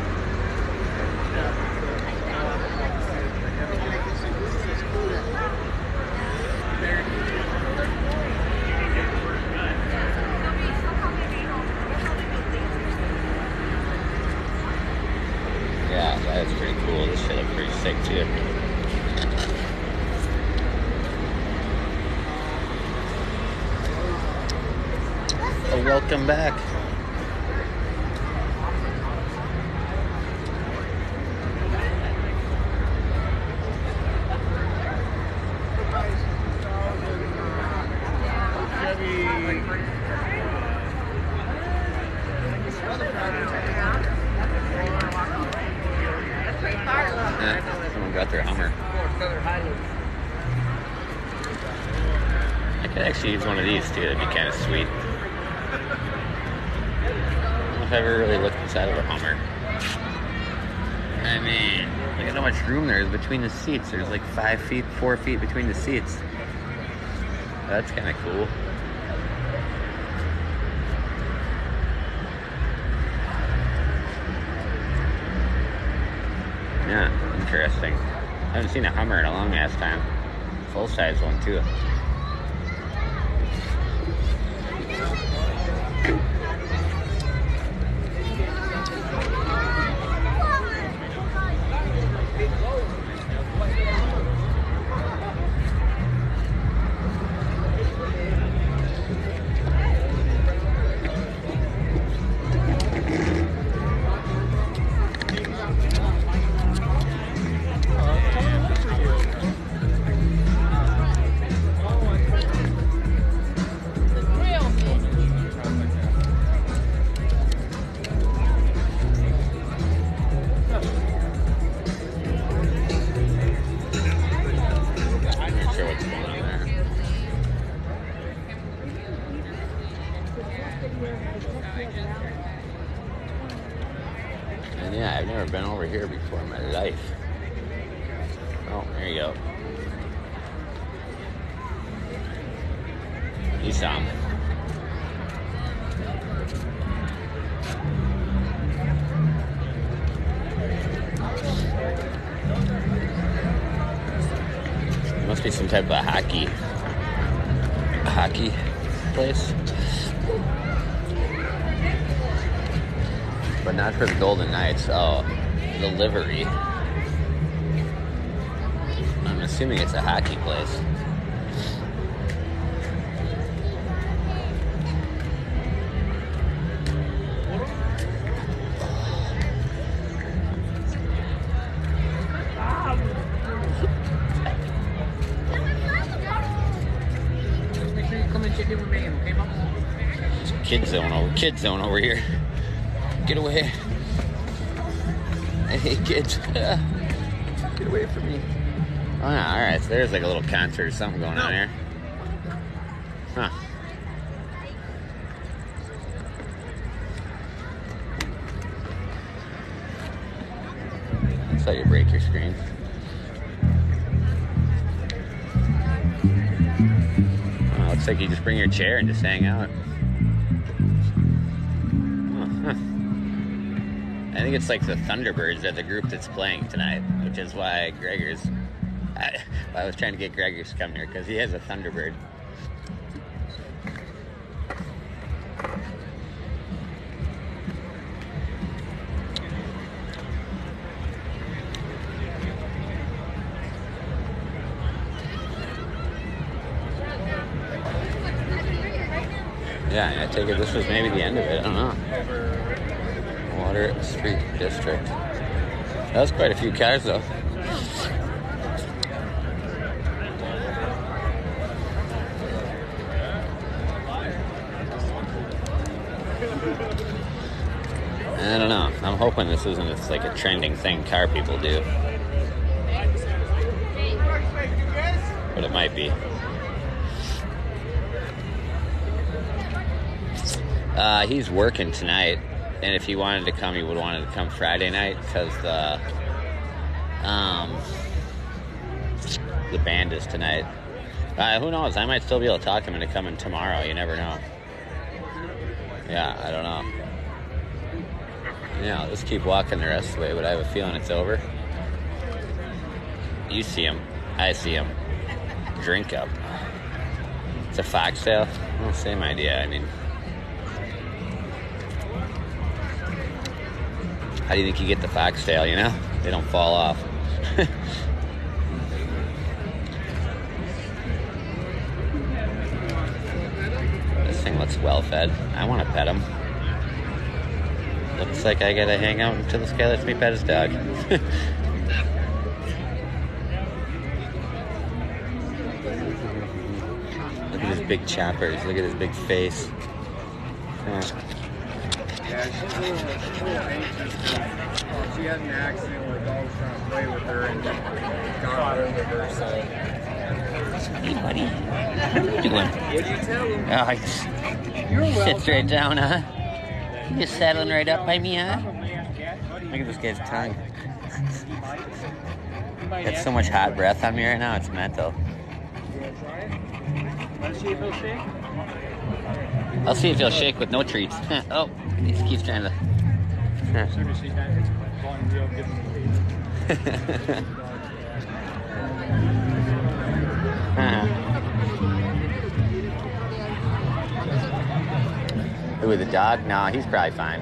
Yeah, that is pretty cool. This shit looks pretty sick too. Oh, welcome back. Someone got their Hummer. I could actually use one of these too. That'd be kind of sweet. I don't know if I've ever really looked inside of a Hummer. I mean, look at how much room there is between the seats. There's like 5 feet, 4 feet between the seats. That's kind of cool. Yeah, interesting. I haven't seen a Hummer in a long ass time. Full size one too. And yeah, I've never been over here before in my life. Oh, there you go. Nissan. It must be some type of hockey place. But not for the Golden Knights. Oh, the livery. I'm assuming it's a hockey place. Kid zone over here. Get away. I hate kids. Get away from me. Oh, no, alright, so there's like a little concert or something going on here. Huh. So you break your screen. Oh, looks like you just bring your chair and just hang out. Oh, huh. I think it's like the Thunderbirds are the group that's playing tonight, which is why Gregor's... I was trying to get Gregor's to come here because he has a Thunderbird. Yeah, I take it this was maybe the end of it. I don't know. Water Street District. That was quite a few cars, though. I don't know. I'm hoping this isn't just like a trending thing car people do. But it might be. He's working tonight, and if he wanted to come, he would want to come Friday night because the band is tonight. Who knows? I might still be able to talk him into coming tomorrow. You never know. Yeah, I don't know. Yeah, I'll just keep walking the rest of the way, but I have a feeling it's over. You see him. I see him. Drink up. It's a foxtail? Well, same idea. I mean... How do you think you get the foxtail, you know? They don't fall off. This thing looks well fed. I want to pet him. Looks like I gotta hang out until this guy lets me pet his dog. Look at his big choppers. Look at his big face. Yeah, she's a little anxious. She had an accident where a dog was trying to play with her and got over her, so... Hey, buddy. What are you doing? What'd you tell him? Oh, he just sits right down, huh? You just saddling right up by me, huh? Look at this guy's tongue. Got so much hot breath on me right now, it's mental. Let's see if he'll shake. I'll see if he'll shake with no treats. Oh, he just keeps trying to... As soon as he's got his volume real, give him With the dog? Nah, he's probably fine.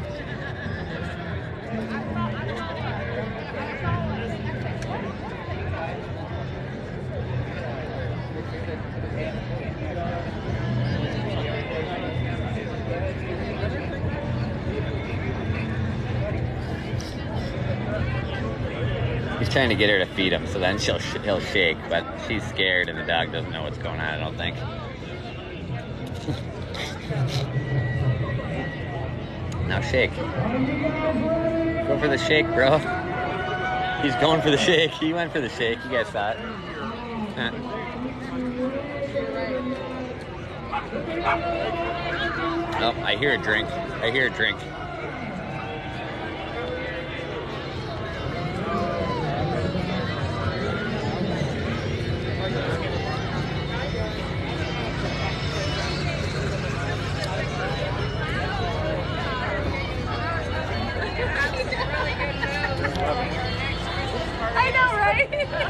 He's trying to get her to feed him, so then he'll shake, but she's scared and the dog doesn't know what's going on, I don't think. Now shake. Go for the shake, bro. He's going for the shake. He went for the shake. You guys saw it. Oh, I hear a drink. I hear a drink. I know, right?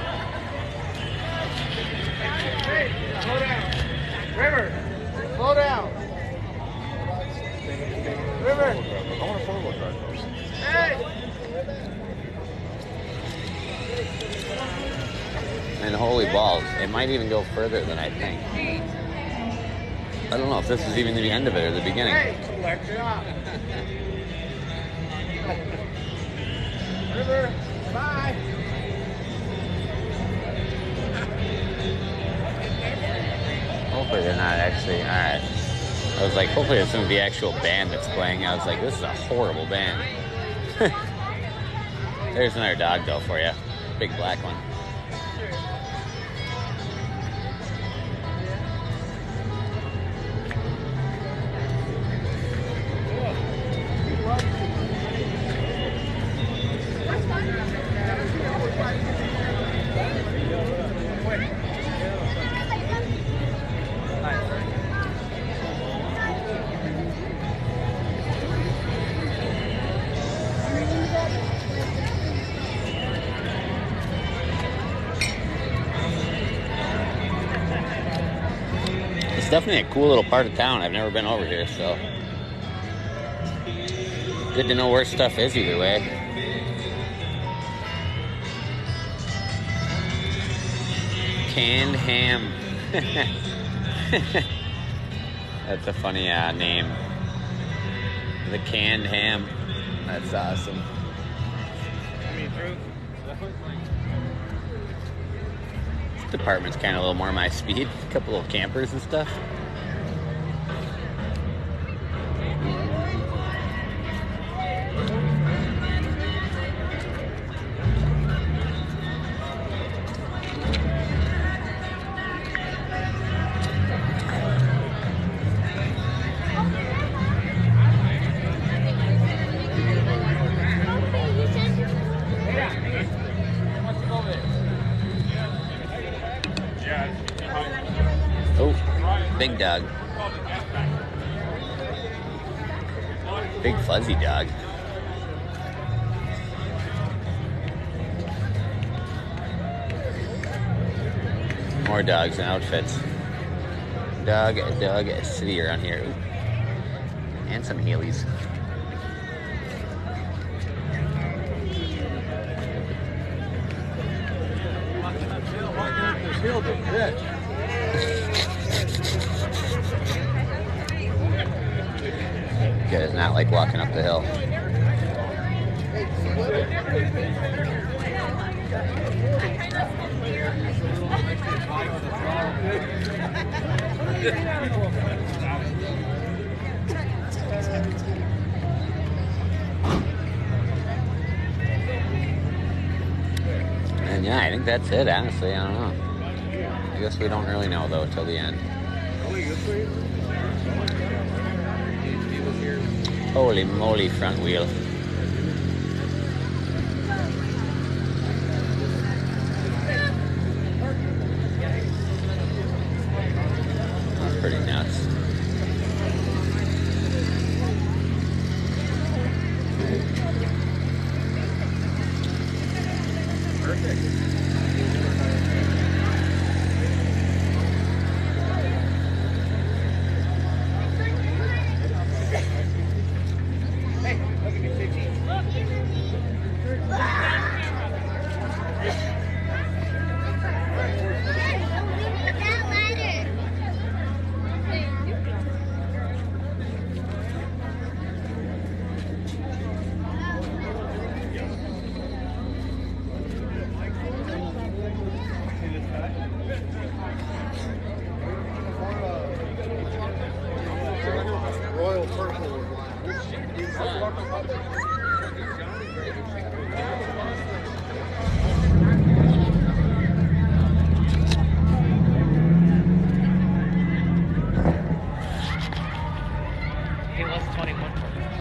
Hey, slow down. River, slow down. River. I want a four-wheel drive. Hey. And holy balls, it might even go further than I think. I don't know if this is even the end of it or the beginning. Hey, collect it up. River, bye. Hopefully they're not actually. Alright. I was like, hopefully it's some of the actual band that's playing. I was like, this is a horrible band. There's another dog though for you. Big black one. It's definitely a cool little part of town. I've never been over here, so good to know where stuff is either way. Canned ham. That's a funny name. The canned ham. That's awesome. This department's kind of a little more my speed. A couple of campers and stuff. Oh, big dog. Big fuzzy dog. More dogs and outfits. Dog city around here. Ooh. And some Heelys. Guy does not like walking up the hill. And yeah, I think that's it, honestly. I don't know. I guess we don't really know, though, till the end. Holy moly, front wheel. That's pretty nuts. Royal purple. He was 21.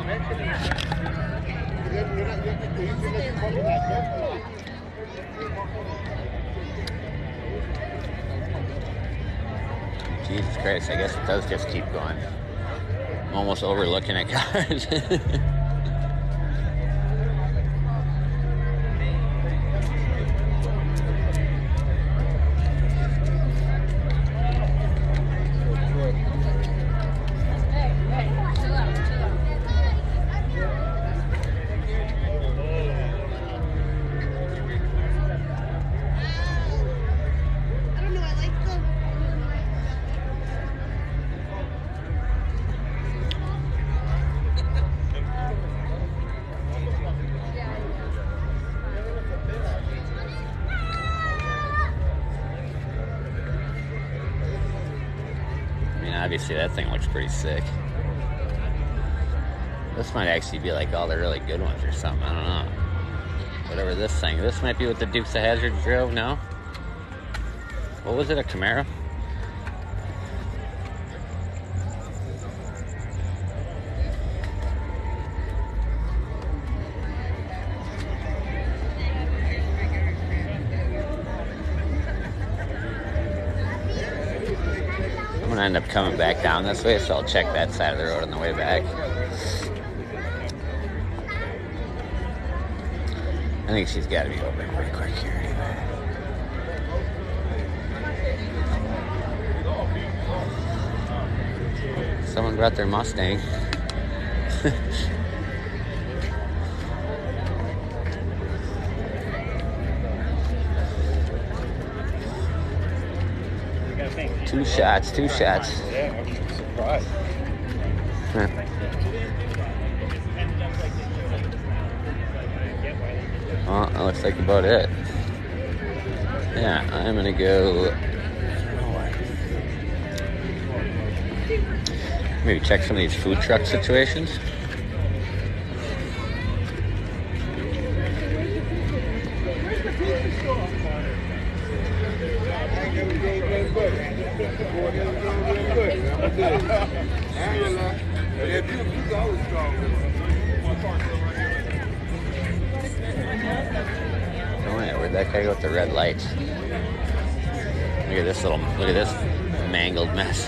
Jesus Christ, I guess it does just keep going. I'm almost overlooking at cars. obviously that thing looks pretty sick. This might actually be like all the really good ones or something. I don't know. Whatever this thing. This might be what the Dukes of Hazzard drove, no? What was it, a Camaro? I'm gonna end up coming back down this way, so I'll check that side of the road on the way back. I think she's got to be open pretty quick here anyway. Someone brought their Mustang. Two shots. Yeah, I'm surprised. Well, that looks like about it. Yeah, I'm gonna go. Maybe check some of these food truck situations. Oh yeah, where'd that guy go with the red lights? Look at this mangled mess.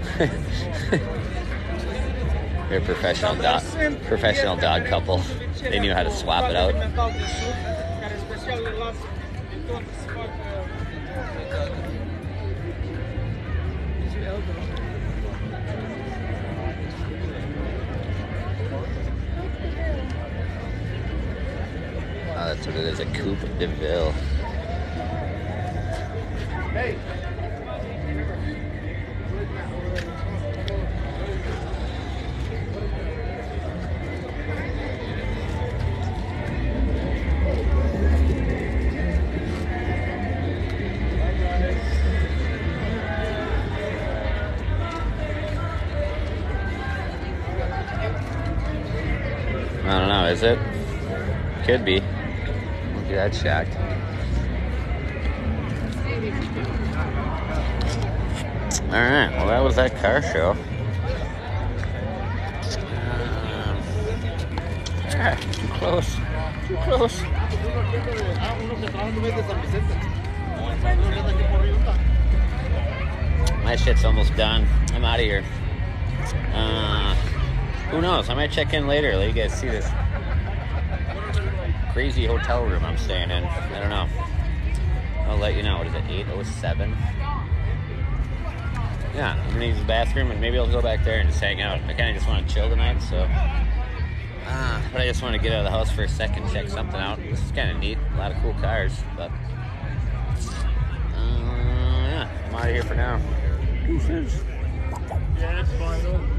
They're a professional dog couple. They knew how to swap it out. Oh, that's what it is, a Coupe de Ville. Hey. I don't know, is it? Could be. Won't be that shocked. Alright, well that was that car show. Too close. Too close. My shit's almost done. I'm out of here. Who knows? I might check in later. Let you guys see this crazy hotel room I'm staying in. I don't know. I'll let you know. What is it? 807? Yeah, I'm gonna use the bathroom and maybe I'll go back there and just hang out. I kind of just want to chill tonight, so. But I just want to get out of the house for a second, check something out. This is kind of neat. A lot of cool cars, but. Yeah, I'm out of here for now. Deuces. Yeah, that's fine.